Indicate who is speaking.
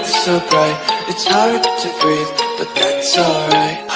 Speaker 1: so bright. It's hard to breathe, but that's alright.